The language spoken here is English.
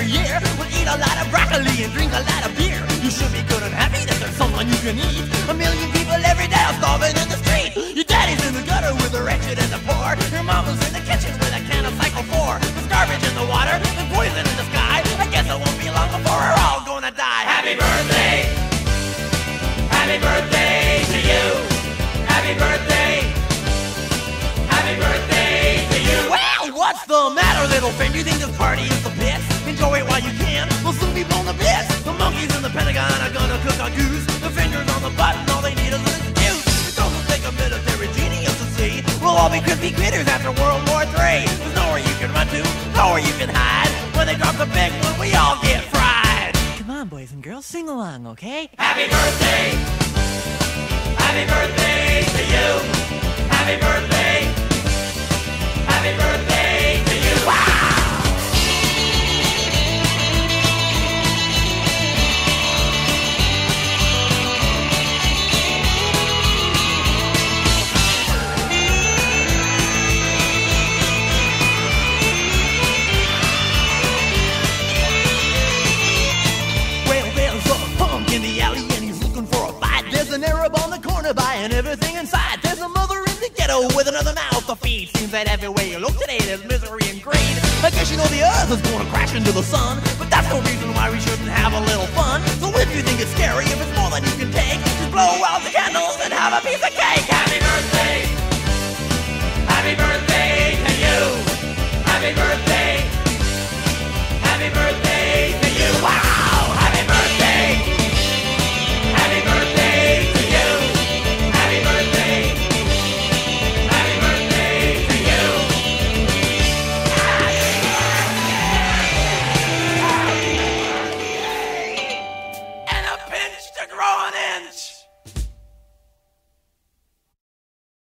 every year. We'll eat a lot of broccoli and drink a lot of beer. You should be good and happy that there's someone you can eat. A million people every day are starving in the street. Your daddy's in the gutter with the wretched and the poor. Your mama's in the kitchen with a can of Cycle 4. There's garbage in the water and poison in the sky. I guess it won't be long before we're all gonna die. Happy birthday! Happy birthday to you! Happy birthday! Happy birthday to you! Well, what's the matter, little friend? You think this party is the piss? Enjoy it while you can. We'll soon be blown to bits. The monkeys in the Pentagon are gonna cook our goose. The fingers on the button, all they need is an excuse. It doesn't take a military genius to see. We'll all be crispy critters after World War III. There's nowhere you can run to, nowhere you can hide. When they drop the big one, we all get fried. Come on, boys and girls, sing along, okay? Happy birthday! Happy birthday to you! Happy birthday! Happy birthday to you! Wow! In the alley and he's looking for a fight. There's an Arab on the corner buying everything inside. There's a mother in the ghetto with another mouth to feed. Seems that everywhere you look today there's misery and greed. I guess you know the earth is going to crash into the sun, but that's no reason why we shouldn't have a little fun. So if you think it's scary, if it's more than you can take, just blow out the candles and have a piece of cake. Happy birthday!